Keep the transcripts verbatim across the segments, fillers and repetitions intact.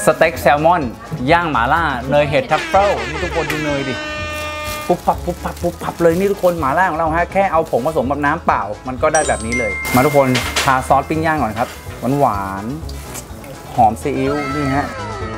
สเต็กแซลมอนย่างหม่าล่าเนยเห็ดทัฟเฟิลนี่ทุกคนดูเนยดิปุ๊บปับปุ๊บปับปุ๊บปับเลยนี่ทุกคนหม่าล่าของเราฮะแค่เอาผงผสมกับน้ำเปล่ามันก็ได้แบบนี้เลยมาทุกคนทาซอสปิ้งย่างก่อนครับหวานหวานหอมซีอิ๊วนี่ฮะ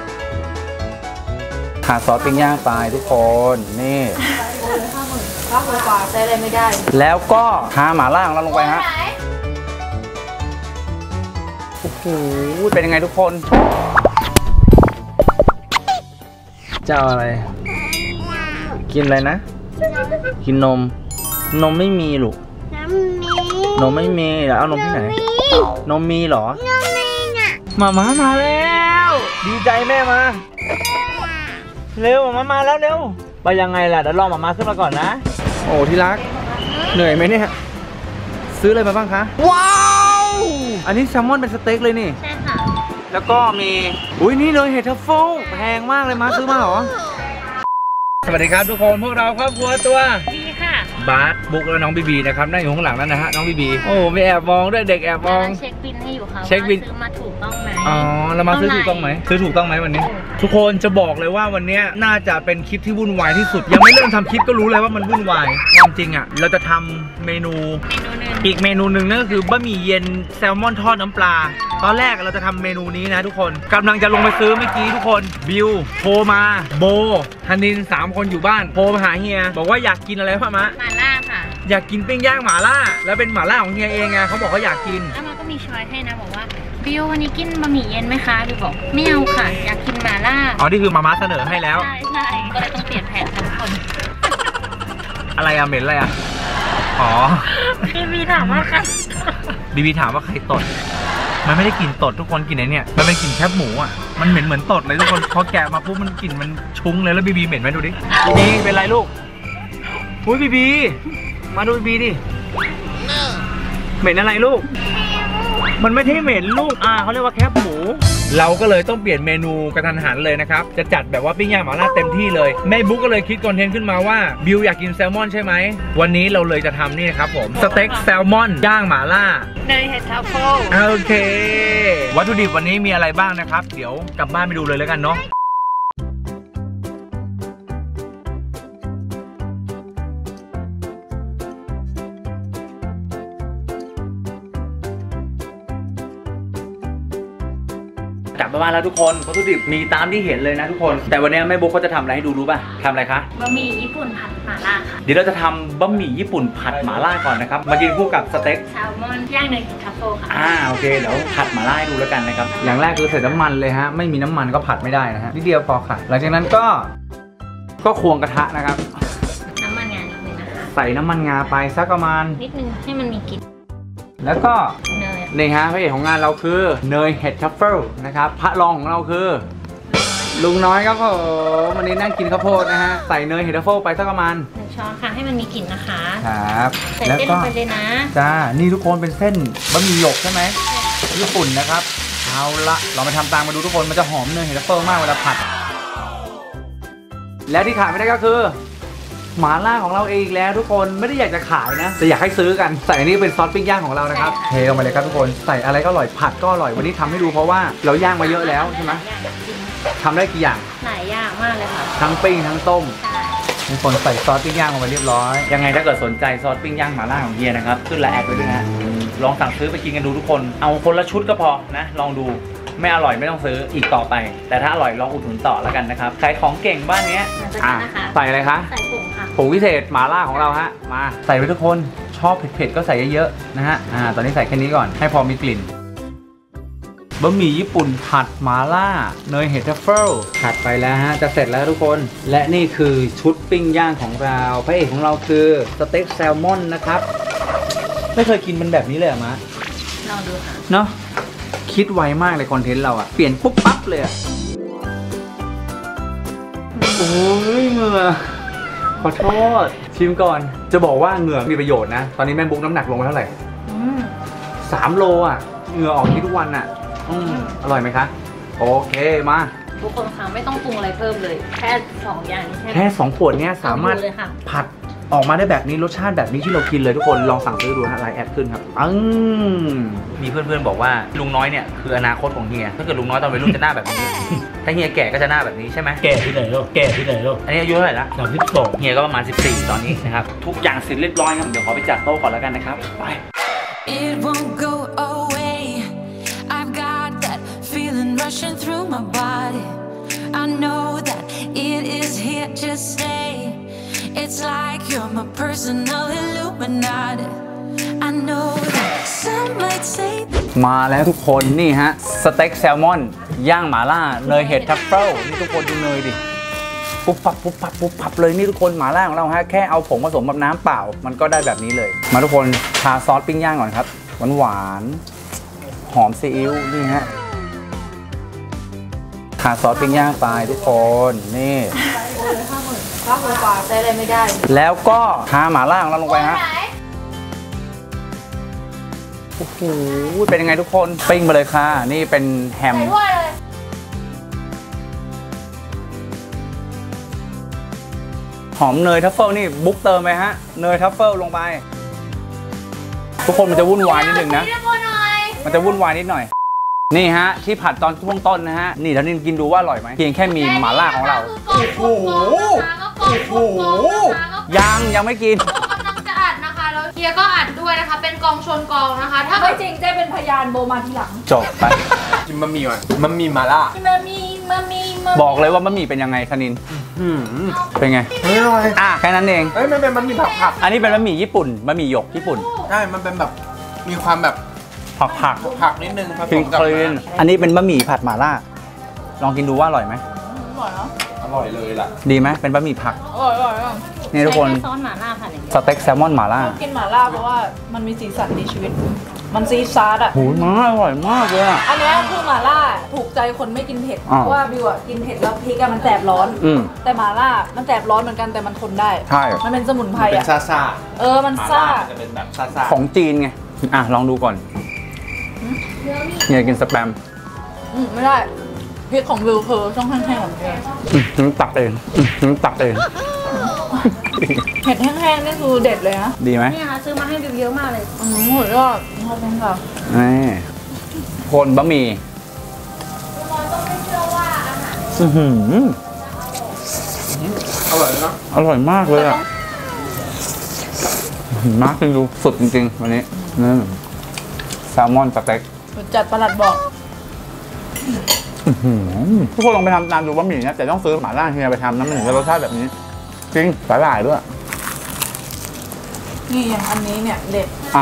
ทาซอสปิ้งย่างไปทุกคนนี่ข้าวปลาใช้อะไรไม่ได้แล้วก็ทาหม่าล่าของเราลงไปฮะโอ้โหเป็นยังไงทุกคนเจ้าอะไรกินอะไรนะกินนมนมไม่มีลูกนมไม่มีแล้วเอานมที่ไหนนมมีเหรอนมมีน่ะมาม่ามาแล้วดีใจแม่มาเร็วมามาแล้วเร็วไปยังไงล่ะเดี๋ยวรอมาม่าขึ้นมาก่อนนะโอ้ที่รักเหนื่อยไหมเนี่ยซื้ออะไรมาบ้างคะว้าวอันนี้แซลมอนเป็นสเต็กเลยนี่ใช่ค่ะแล้วก็มีอุ้ยนี่เลยเห็ดทัฟเฟิลแพงมากเลยมาซื้อมาเหรอสวัสดีครับทุกคนพวกเราครอบครัวตัวดีค่ะบาสบุ๊กและน้องบีบีนะครับนั่งอยู่ข้างหลังนั่นนะฮะน้องบีบีโอ้ไม่แอบมองด้วยเด็กแอบมองเช็คบินให้อยู่ค่ะเช็คบินซื้อมาถูกต้องไหมอ๋อเรามาซื้อถูกต้องไหมซื้อถูกต้องไหมวันนี้ทุกคนจะบอกเลยว่าวันนี้น่าจะเป็นคลิปที่วุ่นวายที่สุดยังไม่เริ่มทำคลิปก็รู้เลยว่ามันวุ่นวายความจริงอ่ะเราจะทำเมนูอีกเมนูหนึ่งนั่นก็คือบะหมี่เย็นแซลมอนทอดน้ำปลาตอนแรกเราจะทำเมนูนี้นะทุกคนกำลังจะลงไปซื้อเมื่อกี้ทุกคนบิวโทรมาโบธนินสามคนอยู่บ้านโทรมาหาเฮียบอกว่าอยากกินอะไรพ่อมะหม่าล่าค่ะอยากกินปิ้งย่างหม่าล่าแล้วเป็นหม่าล่าของเฮียเองไงเขาบอกเขาอยากกินแล้วมันก็มีช้อยให้นะบอกว่าบิววันนี้กินบะหมี่เย็นไหมคะบิวบอกไม่เอาค่ะอยากกินหม่าล่าอ๋อนี่คือมาม่าเสนอให้แล้วใช่ใช่ก็เลยต้องเปลี่ยนแผนทุกคนอะไรอะเหม็นอะไรอะอ๋อบีบีถามว่าใครบีบีถามว่าใครตดมันไม่ได้กลิ่นตดทุกคนกลิ่นไอ้เนี่ยมันเป็นกลิ่นแคบหมูอ่ะมันเหม็นเหมือนตดเลยทุกคนพอแกะมาปุ๊บมันกลิ่นมันชุ้งเลยแล้วบีบีเหม็นไหมดูดิบีบีเป็นไรลูกอุ้ยบีบีมาดูบีบีดิเหม็นอะไรลูกมันไม่ใช่เหม็นลูกอ่าเขาเรียกว่าแคบหมูเราก็เลยต้องเปลี่ยนเมนูกระทันหันเลยนะครับจะจัดแบบว่าปิ้งย่างหม่าล่าเต็มที่เลยแม่บุ๊กก็เลยคิดคอนเทนต์ขึ้นมาว่าบิวอยากกินแซลมอนใช่ไหมวันนี้เราเลยจะทำนี่ครับผมสเต็กแซลมอนย่างหม่าล่าเนยเห็ดทัฟเฟิลโอเควัตถุดิบวันนี้มีอะไรบ้างนะครับเดี๋ยวกลับบ้านไปดูเลยแล้วกันเนาะกลับมาแล้วทุกคนวัตถุดิบมีตามที่เห็นเลยนะทุกคนแต่วันนี้แม่บุ๊กเขาจะทำอะไรให้ดูรู้ป่ะทำอะไรคะบะหมี่ญี่ปุ่นผัดหม่าล่าค่ะเดี๋ยวเราจะทำบะหมี่ญี่ปุ่นผัดหม่าล่าก่อนนะครับมากินคู่กับสเต็กแซลมอนย่างเนยเห็ดทัฟเฟิลค่ะอ่าโอเคเดี๋ยวผัดหม่าล่าให้ดูแล้วกันนะครับอย่างแรกคือใส่น้ำมันเลยฮะไม่มีน้ำมันก็ผัดไม่ได้นะฮะนิดเดียวพอค่ะหลังจากนั้นก็ก็ควงกระทะนะครับน้ำมันงานิดนึงนะคะใส่น้ำมันงาไปสักประมาณนิดนึงให้มันมีกลิ่นแล้วก็นี่ฮะพระเอกของงานเราคือเนยเห็ดทัฟเฟิลนะครับพระรองของเราคือลุงน้อยครับผมวันนี้นั่งกินข้าวโพดนะฮะใส่เนยเห็ดทัฟเฟิลไปสักประมาณหนึ่งช้อนค่ะให้มันมีกลิ่นนะคะครับใส่เส้นลงไปเลยนะจ้านี่ทุกคนเป็นเส้นบะหมี่หยกใช่ไหมญี่ปุ่นนะครับเอาละเรามาทำตามมาดูทุกคนมันจะหอมเนยเห็ดทัฟเฟิลมากเวลาผัดและที่ขาดไม่ได้ก็คือหม่าล่าของเราเองแล้วทุกคนไม่ได้อยากจะขายนะแต่อยากให้ซื้อกันใส่อันนี้เป็นซอสปิ้งย่างของเรานะครับเทลงไปเลยครับทุกคนใส่อะไรก็อร่อยผัดก็อร่อยวันนี้ทำให้ดูเพราะว่าเราย่างมาเยอะแล้วใช่ไหมทำได้กี่อย่างหลายอย่างมากเลยค่ะทั้งปิ้งทั้งต้มทุกคนใส่ซอสปิ้งย่างลงไปเรียบร้อยยังไงถ้าเกิดสนใจซอสปิ้งย่างหม่าล่าของเฮียนะครับขึ้นไลน์แอดไว้ด้วยนะลองสั่งซื้อไปกินกันดูทุกคนเอาคนละชุดก็พอนะลองดูไม่อร่อยไม่ต้องซื้ออีกต่อไปแต่ถ้าอร่อยลองอุดหนุนต่อแล้วกันนะครับขายของเก่งบ้านนี้ใส่อะไรคะใส่ผงค่ะผงพิเศษหม่าล่าของเราฮะมาใส่ไปทุกคนชอบเผ็ดๆก็ใส่เยอะๆนะฮะอ่าตอนนี้ใส่แค่นี้ก่อนให้พอมีกลิ่นบะหมี่ญี่ปุ่นผัดหม่าล่าเนยเห็ดทัฟเฟิลผัดไปแล้วฮะจะเสร็จแล้วทุกคนและนี่คือชุดปิ้งย่างของเราพระเอกของเราคือสเต็กแซลมอนนะครับไม่เคยกินมันแบบนี้เลยอะมะลองดูค่ะเนาะคิดไวมากเลยคอนเทนต์เราอะเปลี่ยนปุ๊บปั๊บเลยอะโอ้ยเหงื่อขอโทษชิมก่อนจะบอกว่าเหงื่อมีประโยชน์นะตอนนี้แม่บุ๊กน้ำหนักลงไปเท่าไหร่สามโลอะเหงื่อออกที่ทุกวันอะอืมอร่อยไหมคะโอเคมาทุกคนค่ะไม่ต้องปรุงอะไรเพิ่มเลยแค่สองอย่างนี้แค่สองขวดเนี้ยสามารถผัดออกมาได้แบบนี้รสชาติแบบนี้ที่เรากินเลยทุกคนลองสั่งซื้อดูนะไลน์แอดขึ้นครับอืมมีเพื่อนๆบอกว่าลุงน้อยเนี่ยคืออนาคตของเฮียถ้าเกิดลุงน้อยตอนวัยรุ่นจะหน้าแบบนี้ถ้าเฮียแก่ก็จะหน้าแบบนี้ใช่ไหมแก่ที่ไหนลูกแก่ที่ไหนลูกอันนี้อายุเท่าไหร่ละสามสิบสองเฮียก็ประมาณสิบสี่ตอนนี้นะครับทุกอย่างเสร็จเรียบร้อยครับเดี๋ยวขอไปจัดโต๊ะก่อนแล้วกันนะครับไป It won't go away I've got that feeling rushing through my body I know that it is here to stay It's like you're my personal Illuminati I know that some might say มาแล้วทุกคนนี่ฮะสเต็กแซลมอนย่างหม่าล่าเนยเห็ดทัฟเฟิลนี่ทุกคนดูเนยดิปุ๊บปับปุ๊บปับปุ๊บปับเลยนี่ทุกคนหม่าล่าของเราฮะแค่เอาผงผสมกับน้ำเปล่ามันก็ได้แบบนี้เลยมาทุกคนทาซอสปิ้งย่างก่อนครับหวานหวานหอมซีอิ๊วนี่ฮะทาซอสปิ้งย่างไปทุกคนนี่ข้าวปลาใช้อะไรไม่ได้แล้วก็ทาหม่าล่าของเราลงไปฮะโอ้โหเป็นยังไงทุกคนปิ้งมาเลยค่ะนี่เป็นแฮมหอมเนยทัฟเฟิลนี่บุ๊กเติมไปฮะเนยทัฟเฟิลลงไปทุกคนมันจะวุ่นวายนิดนึงนะมันจะวุ่นวายนิดหน่อยนี่ฮะที่ผัดตอนช่วงต้นนะฮะนี่ท่านินกินดูว่าอร่อยไหมเพียงแค่มีหม่าล่าของเราโอ้โหโอ้โหยังยังไม่กินอัดนะคะแล้วเฮียก็อัดด้วยนะคะเป็นกองชนกองนะคะถ้าไม่จริงจะเป็นพยานโบมาทีหลังจบไปกินบะหมี่ก่อนบะหมี่มาล่าบะหมี่บะหมี่บอกเลยว่าบะหมี่เป็นยังไงธนินเป็นไงอร่อยอ่ะแค่นั้นเองเอ้ยมันเป็นบะหมี่ผักผักอันนี้เป็นบะหมี่ญี่ปุ่นบะหมี่หยกญี่ปุ่นใช่มันเป็นแบบมีความแบบผักผักผักนิดนึงผสมกับอันนี้เป็นบะหมี่ผัดหม่าล่าลองกินดูว่าอร่อยไหมอร่อยเนาะอร่อยเลยล่ะดีไหมเป็นบะหมี่ผักอร่อยอร่อยนี่ทุกคนซอสหม่าล่าค่ะสเต็กแซลมอนหม่าล่ากินหม่าล่าเพราะว่ามันมีสีสันในชีวิตมันซีซาร์ดอ่ะโหมาอร่อยมากเลยอันนี้คือหม่าล่าถูกใจคนไม่กินเผ็ดเพราะว่าบิวอ่ะกินเผ็ดแล้วพริกมันแสบร้อนแต่หม่าล่ามันแสบร้อนเหมือนกันแต่มันทนได้ใช่มันเป็นสมุนไพรอ่ะเป็นซ่าเออมันซ่าจะเป็นแบบซ่าของจีนไงอ่ะลองดูก่อนเนี่ยกินสแปมอืมไม่ได้พริกของวิวคือต้องแห้งๆแบบนี้ตักเองตักเองเห็ดแห้งๆนี่คือเด็ดเลยนะดีไหมนี่ค่ะซื้อมาให้วิวเยอะมากเลยอืมโหยอดขอบคุณค่ะนี่คนบะหมี่ต้องไม่เชื่อว่าอาหารอือหืออร่อยนะอร่อยมากเลยอ่ะมากจริงดูสุดจริงๆวันนี้นี่แซลมอนสเต็กจัดประหลัดบอกทุกคนลองไปทำตามดูบะหมี่นะแต่ต้องซื้อหม่าล่าเฮียไปทำน้ำมันถึงจะรสชาติแบบนี้จริงสาหร่ายด้วยนี่อย่างอันนี้เนี่ยเด็ดอ่ะ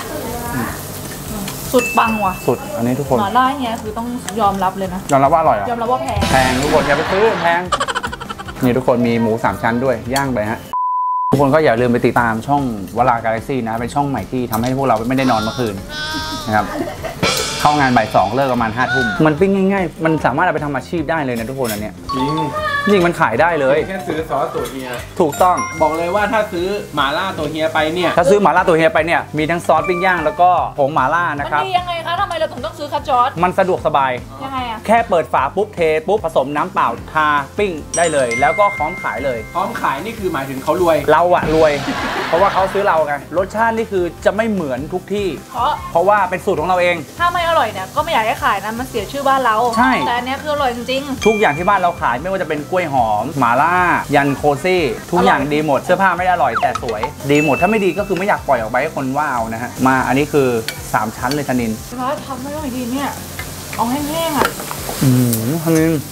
สุดปังว่ะสุดอันนี้ทุกคนหม่าล่าเนี่ยคือต้องยอมรับเลยนะยอมรับว่าอร่อยอ่ะยอมรับว่าแพงแพงทุกคนอย่าไปซื้อแพงนี่ทุกคนมีหมูสามชั้นด้วยย่างไปฮะทุกคนก็อย่าลืมไปติดตามช่องวลากาแล็กซี่นะเป็นช่องใหม่ที่ทำให้พวกเราไม่ได้นอนเมื่อคืนนะครับเข้างานบ่ายสองเลิกประมาณห้าทุ่มมันปิ้งง่ายๆมันสามารถเอาไปทำอาชีพได้เลยนะทุกคนอันเนี้ยจริงจริงมันขายได้เลยแค่ซื้อซอสตัวเฮียถูกต้องบอกเลยว่าถ้าซื้อหม่าล่าตัวเฮียไปเนี่ยถ้าซื้อหม่าล่าตัวเฮียไปเนี่ยมีทั้งซอสปิ้งย่างแล้วก็ผงหม่าล่านะครับมันดียังไงคะทำไมเราถึงต้องซื้อคัตจอร์ดมันสะดวกสบายยังไงอะแค่เปิดฝาปุ๊บเทปุ๊บผสมน้ำเปล่าทาปิ้งได้เลยแล้วก็พร้อมขายเลยพร้อมขายนี่คือหมายถึงเขารวยเราอะรวยเพราะว่าเขาซื้อเราไงรสชาตินี่คือจะไม่เหมือนทุกที่เพราะเพราะว่าเป็นสูตรของเราเองถ้าไม่อร่อยเนี่ยก็ไม่อยากให้ขายนะมันเสียชื่อบ้านเราใช่แต่อันนี้คืออร่อยจริงๆทุกอย่างที่บ้านเราขายไม่ว่าจะเป็นกล้วยหอมหม่าล่ายันโคซี่ทุกอย่างดีหมดเสื้อผ้าไม่ได้อร่อยแต่สวยดีหมดถ้าไม่ดีก็คือไม่อยากปล่อยออกไปให้คนว่าเอานะฮะมาอันนี้คือสามชั้นเลยธนินเพราะทำไม่อร่อยดีเนี่ยเอาแห้งๆอ่ะอืมธนิน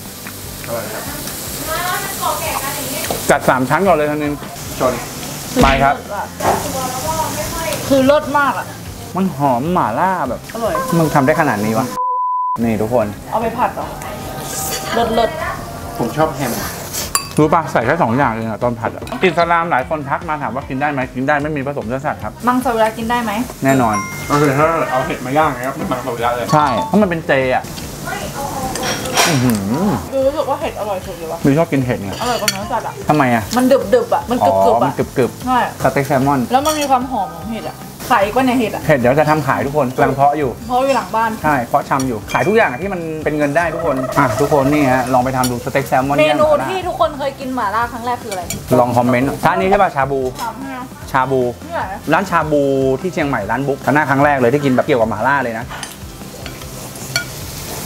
จัดสามชั้นก่อนเลยธนินชนไปครับคือรสมากอ่ะมันหอมหม่าล่าแบบอร่อยมึงทำได้ขนาดนี้วะนี่ทุกคนเอาไปผัดเหรอเลิศเลิศผมชอบแฮมรู้ป่ะใส่แค่สองอย่างเองอะตอนผัดอะอิสลามหลายคนทักมาถามว่ากินได้ไหมกินได้ไม่มีผสมเนื้อสัตว์ครับมังสวิรัติกินได้ไหมแน่นอนก็คือถ้าเอาเห็ดมาย่างนะครับมังสวิรัติเลยใช่เพราะมันเป็นเจอะรู้สึกว่าเห็ดอร่อยสุดเลยวะมีชอบกินเห็ดไงอร่อยกว่าเนื้อสัตว์อะทำไมอะมันดึบดึบอะมันกรึบกรึบอะมันกรึบกรึบใช่สเต็กแซลมอนแล้วมันมีความหอมของเห็ดอะขายก็ในเห็ดอ่ะเห็ดเดี๋ยวจะทำขายทุกคนกำลังเพาะอยู่เพาะอยู่หลังบ้านใช่เพาะชำอยู่ขายทุกอย่างที่มันเป็นเงินได้ทุกคนอ่ะทุกคนนี่ฮะลองไปทำดูสเต็กแซลมอนเมนูที่ทุกคนเคยกินหม่าล่าครั้งแรกคืออะไรลองคอมเมนต์ร้านนี้ใช่ป่ะชาบูชาบูร้านชาบูที่เชียงใหม่ร้านบุ๊กครั้งหน้าครั้งแรกเลยที่กินแบบเกี่ยวกับหม่าล่าเลยนะ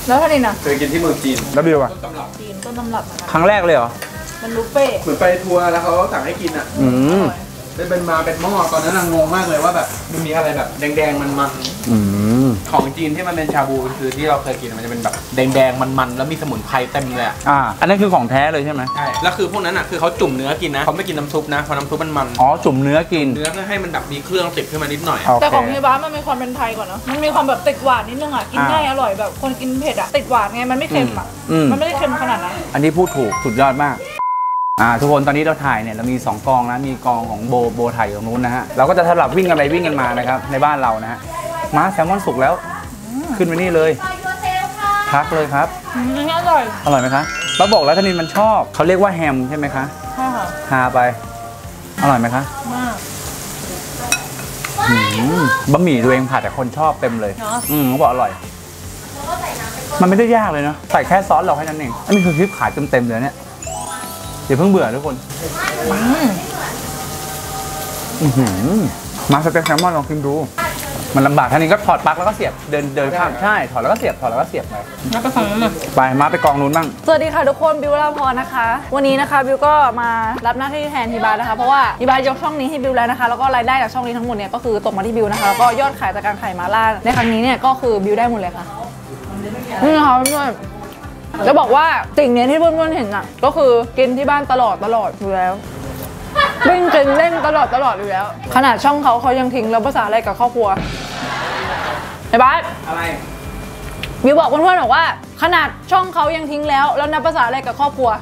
แล้วท่านี่นะเคยกินที่เมืองจีนแล้วบิวอ่ะต้นตำรับจีนต้นตำรับนะคะครั้งแรกเลยเหรอมันบุฟเฟ่ต์เหมือนไปทัวร์แล้วเขาสั่งให้กินอ่ะอืมเป็นเป็นมาเป็นหม้อตอนนั้นงงมากเลยว่าแบบมันมีอะไรแบบแดงๆมันๆอืมของจีนที่มันเป็นชาบูคือที่เราเคยกินมันจะเป็นแบบแดงๆมันๆแล้วมีสมุนไพรเต็มเลยอ่ะอ่า อันนั้นคือของแท้เลยใช่ไหมใช่แล้วคือพวกนั้นอ่ะคือเขาจุ่มเนื้อกินนะเขาไม่กินน้ำซุปนะเพราะน้ำซุปมันมันอ๋อ จุ่มเนื้อกินเนื้อเพื่อให้มันแบบมีเครื่องติดขึ้นมานิดหน่อยโอแต่เคของที่บ้านมันมีความเป็นไทยก่อนเนาะมันมีความแบบติดหวานนิดนึงอ่ะกินง่ายอร่อยแบบคนกินเผ็ดอ่ะติดหวานไงมันไม่เค็มอ่ะอืมมันไม่ได้เค็มขนาดนั้นอันนี้พูดถูกสุดยอดมาก อ่า ทุกคนตอนนี้เราถ่ายเนี่ยเรามีสองกองนะมีกองของโบโบถ่ายอยู่ตรงนู้นนะฮะเราก็จะสลับวิ่งกันไปวิ่งกันมานะครับในบ้านเรานะฮะม้าแซลมอนสุกแล้วขึ้นไปนี่เลยพักเลยครับอืมอันนี้อร่อยอร่อยไหมคะเราบอกแล้วธนินมันชอบเขาเรียกว่าแฮมใช่ไหมคะใช่ค่ะทาไปอร่อยไหมคะมากอืมบะหมี่ตัวเองผัดแต่คนชอบเต็มเลยเนาะอืมเขาบอกอร่อยมันไม่ได้ยากเลยนะใส่แค่ซอสเราแค่นั้นเองอันนี้คือคลิปขายเต็มๆเลยเนี่ยอย่าเพิ่งเบื่อทุกคนอืมอื้อหือมาสเต็กแซลมอนลองกินดู มันลำบากท่านี้ก็ถอดปลั๊กแล้วก็เสียบเดินเดินข้ามใช่ถอดแล้วก็เสียบถอดแล้วก็เสียบไปนับไปฝั่งนั้นเลยไปมาไปกองนู้นบ้างสวัสดีค่ะทุกคนบิวลาพรนะคะ วันนี้นะคะบิวก็มารับหน้าที่แทนทีบาร์นะคะเพราะว่าทีบาร์ยกช่องนี้ให้บิวแล้วนะคะแล้วก็รายได้จากช่องนี้ทั้งหมดเนี่ยก็คือตกมาที่บิวนะคะแล้วก็ยอดขายจากการขายมาล่าในครั้งนี้เนี่ยก็คือบิวได้หมดเลยค่ะนี่นะคะเพื่อนๆจะบอกว่าสิ่งเนี้ยที่เพื่อนๆเห็นอ่ะก็คือกินที่บ้านตลอดตลอดอยู่แล้ววิ่งกินเล่นตลอดตลอดอยู่แล้วขนาดช่องเขาเขายังทิ้งแล้วภาษาอะไรกับครอบครัวไอ้บ้านอะไรบิวบอกเพื่อนๆบอกว่าขนาดช่องเขายังทิ้งแล้วแล้วนับภาษาอะไรกับครอบครัว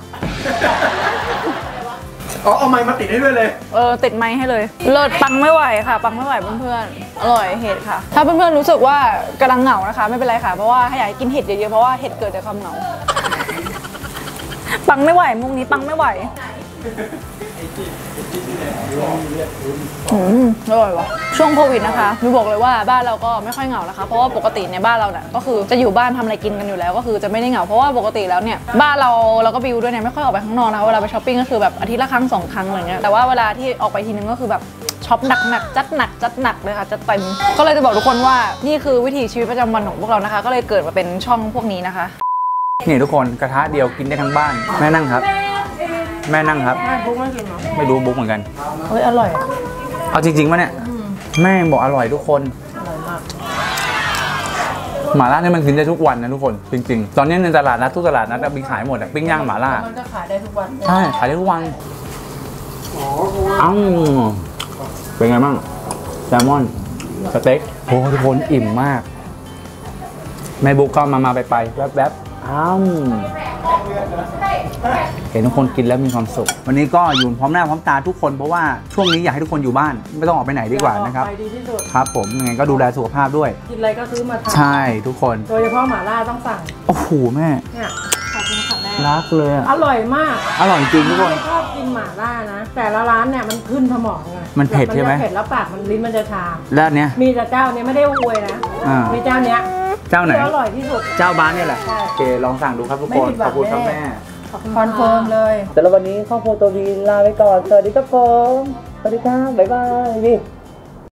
อ๋อเอาไม้มาติดให้ด้วยเลยเออติดไม้ให้เลยเลิศปังไม่ไหวค่ะ ปังไม่ไหวเพื่อนๆอร่อยเห็ดค่ะ ถ้าเพื่อนๆรู้สึกว่ากำลังเหงานะคะ ไม่เป็นไรค่ะเพราะว่าให้อยากให้กินเห็ดเยอะๆเพราะว่าเห็ดเกิดจากความเหงา ปังไม่ไหวมุกนี้ปังไม่ไหวอืมอร่อยวะช่วงโควิดนะคะมิวบอกเลยว่าบ้านเราก็ไม่ค่อยเหงานะคะเพราะว่าปกติในบ้านเราเนี่ยก็คือจะอยู่บ้านทำอะไรกินกันอยู่แล้วก็คือจะไม่ได้เหงาเพราะว่าปกติแล้วเนี่ยบ้านเราเราก็บิวด้วยเนี่ยไม่ค่อยออกไปข้างนอกนะคะเวลาไปช้อปปิ้งก็คือแบบอาทิตย์ละครั้งสองครั้งอะไรเงี้ยแต่ว่าเวลาที่ออกไปทีนึงก็คือแบบช็อปหนักหนักจัดหนักจัดหนักเลยค่ะจัดเต็มก็เลยจะบอกทุกคนว่านี่คือวิถีชีวิตประจำวันของพวกเรานะคะ ก็เลยเกิดมาเป็นช่องพวกนี้นะคะนี่ทุกคนกระทะเดียวกินได้ทั้งบ้านแม่นั่งครับ แม่นั่งครับแม่บุ๊กไม่กินหรอไม่รู้บุ๊กเหมือนกันเฮ้ยอร่อยเอาจริงๆป่ะเนี่ยแม่บอกอร่อยทุกคนอร่อยมากหม่าล่าเนี่ยมันกินได้ทุกวันนะทุกคนจริงๆ ตอนนี้ในตลาดนัดทุกตลาดนัดมีขายหมดอะปิ้งย่างหม่าล่ามันจะขายได้ทุกวันใช่ขายได้ทุกวันอ้าวเป็นไงบ้างแซลมอนสเต็กโอ้ทุกคนอิ่มมากแม่บุ๊กก็มามาไปไปแวบแวบอ้าวเห็นทุกคนกินแล้วมีความสุขวันนี้ก็อยู่พร้อมหน้าพร้อมตาทุกคนเพราะว่าช่วงนี้อยากให้ทุกคนอยู่บ้านไม่ต้องออกไปไหนดีกว่านะครับไปดีที่สุดครับผมยังไงก็ดูแลสุขภาพด้วยกินอะไรก็ซื้อมาทานใช่ทุกคนโดยเฉพาะหม่าล่าต้องสั่งโอ้โหแม่เนี่ยขอบคุณค่ะแม่รักเลยอะอร่อยมากอร่อยจริงทุกคนไม่ชอบกินหม่าล่านะ แต่ละร้านเนี่ยมันขึ้นสมองไงมันเผ็ดใช่ไหมนจะเผ็ดแล้วปากมันลิ้นมันจะชาแล้วอันเนี้ยมีแต่เจ้าเนี้ยไม่ได้อวยนะอ่ามีเจ้าเนี้ยเจ้าไหนที่อร่อยที่สุดเจ้าบ้านเนี่ยแหละใช่โอเคลองสั่งดูครับทุกคนไม่ผิดหวัของ บคุณครับแน่แม่คอนเฟิร์มเลยแต่ละวันนี้ครอบครัวตัววีลาไปก่อน สวัสดีครับผม สวัสดีครับ บ๊ายบายพี่